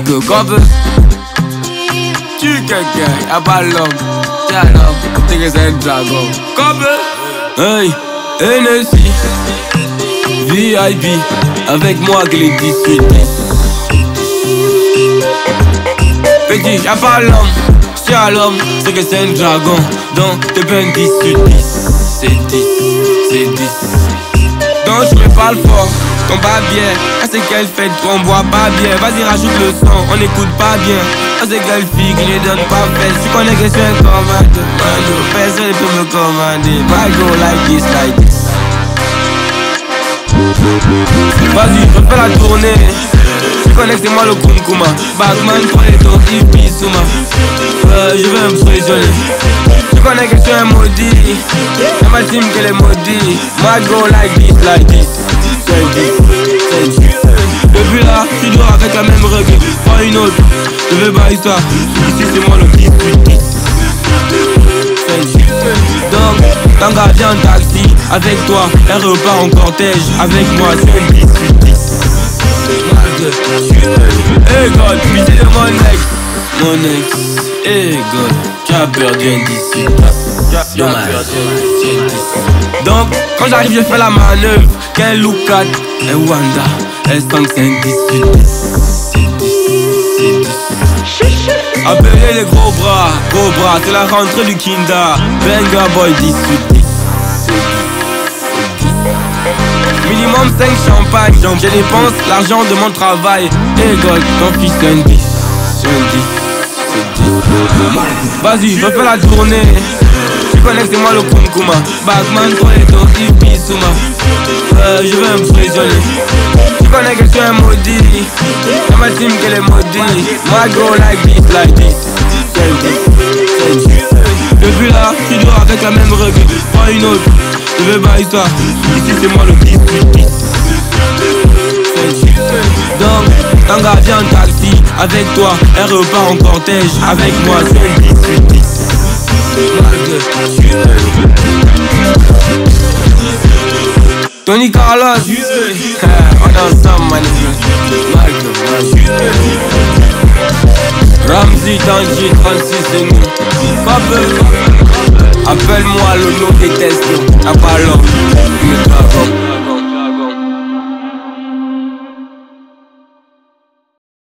que comme tu quelqu'un, y'a pas l'homme, y'a l'homme, c'est que c'est un dragon. Comme hey, NSI, VIP, avec moi que les 18. Petit, y'a pas l'homme, y'a l'homme, c'est que c'est un dragon. Donc t'es bien 10 sur 10, c'est 10, c'est 10. Donc je me parle fort, qu'on bat bien. Ah c'est quelle fête qu'on boit pas bien. Vas-y rajoute le son, on écoute pas bien. Ah c'est quelle fille qui ne donne pas fête. Tu connais que je suis un commande, personne ne peut me commander. My go like this, like this. Vas-y, refais la tournée. Tu connais que c'est moi le Kumkuma. Batman pour les tons, hippie, Souma. Je veux me soigner. Tu connais que je suis un maudit. C'est ma team qui est maudit. My go like this, like this. Say this, say this. Depuis là, tu dors avec la même règle. Pas une autre, je veux pas histoire. Ici c'est moi le 10. Donc, Tanga vient en taxi avec toi. Elle repart en cortège avec moi. C'est un 10 sur 10. Hey God, pitié de mon ex. Mon ex, hey God, tu as perdu un 10 sur 10. Dommage. Donc, quand j'arrive, je fais la manœuvre. Qu'un look at, un Wanda. Elle sent que c'est un 10 sur 10. C'est 10, c'est 10. Appelez les gros bras, c'est la rentrée du Kinda. Benga boy 10 sur 10. Minimum 5 champagne, je dépense l'argent de mon travail. Hey God, ton fils c'est un 10. C'est un 10, c'est 10. Vas-y, je refais la tournée. Tu connais que c'est moi le Kumkuma. Batman pour les tons, hippie, Souma. Je veux me soigner. Tu connais que je suis un maudit. C'est ma team qui est maudit. My go like this, like this. Say this, say this. Depuis là, tu dors avec la même règle. Pas une autre, je veux pas histoire. Ici c'est moi le 10 sur 10. Donc, Tanga vient en taxi avec toi. Elle repart en cortège avec moi. C'est un 10 sur 10. Tony Carlos, on est ensemble, man. Ramsey, Tanji, 36, c'est nous. Appelle-moi le nom des tests, y'a pas l'homme.